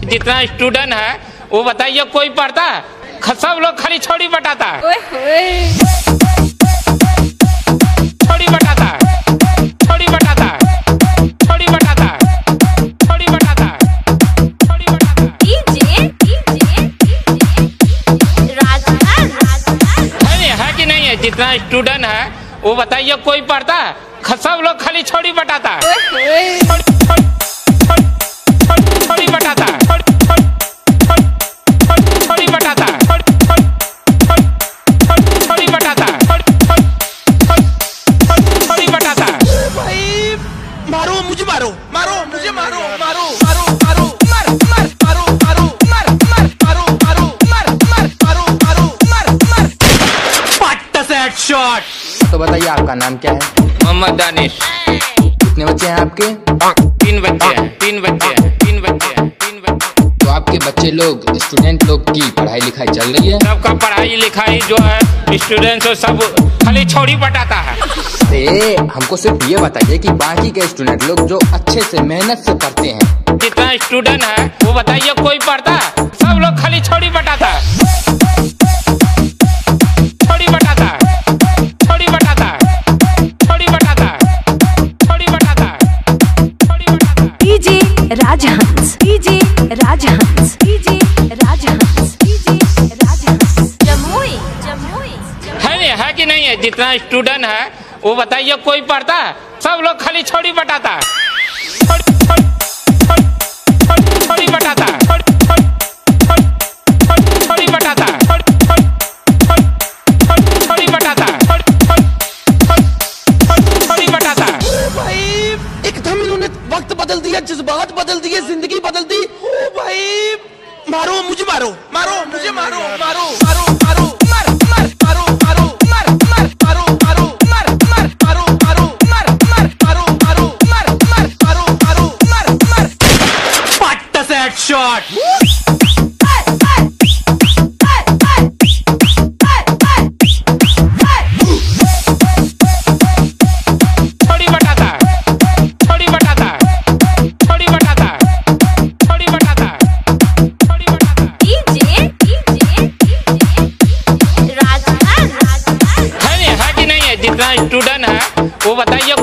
जितना स्टूडेंट है वो बताइए कोई पढ़ता है? सब लोग खाली छोड़ी बटाता है। छोड़ी बटाता है, छोड़ी बटाता है, छोड़ी बटाता है, छोड़ी बटाता है, छोड़ी बटाता है। है कि नहीं है? जितना स्टूडेंट है वो बताइए कोई पढ़ता है? सब लोग खाली छोड़ी बटाता है। छोड़ी बटाता है, छोड़ी बटाता है, छोड़ी बटाता है, छोड़ी बटाता है। भाई मारो मुझे, मारो मारो मुझे, मारो मारो मारो मारो मार मार मारो मारो मार मार मारो मारो मार मार मारो मारो मार मार। पट्टा से हेडशॉट। तो बताइए आपका नाम क्या है? मोहम्मद दानिश। कितने बच्चे हैं आपके? 3 बच्चे हैं, 3 बच्चे हैं, 3 बच्चे हैं, 3 बच्चे। तो आपके बच्चे लोग, स्टूडेंट लोग की पढ़ाई लिखाई चल रही है? सबका पढ़ाई लिखाई जो है स्टूडेंट से सब खाली छोड़ी बटाता है। हमको सिर्फ ये बताइए कि बाकी के स्टूडेंट लोग जो अच्छे से मेहनत से पढ़ते हैं, जितना स्टूडेंट है वो बताइए कोई पढ़ता है? सब लोग खाली छोड़ी बटाता है। छोड़ी बटाता है, छोड़ी बटाता है, छोड़ी बटाता है, छोड़ी बटाता है, छोड़ी बटाता है। DJ Rajhans, DJ Rajhans, DJ Rajhans, DJ Rajhans. Jamui Jamui है कि नहीं है? जितना स्टूडेंट है वो बताइए कोई पढ़ता है? सब लोग खाली छोड़ी बटाता है। छोड़ी बटाता है, छोड़ी बटाता है, छोड़ी बटाता है, छोड़ी बटाता है। भाई एकदम इन्होंने वक्त बदल दिया, जज्बात बदल दिए, जिंदगी बदल दी। ओ भाई मारो मुझे, मारो मारो मुझे, मारो मारो मारो मारो मार मार मारो मारो मार मार मारो मारो मार मार मारो मारो मार मार मारो मारो मार मार मारो मारो मार मार। पट्टा से हेडशॉट। छोड़ी बटाता है, छोड़ी बटाता है, छोड़ी बटाता है, छोड़ी बटाता है, छोड़ी बटाता है। डीजे राजहंस। है कि नहीं है? जितना स्टूडेंट है वो बताइए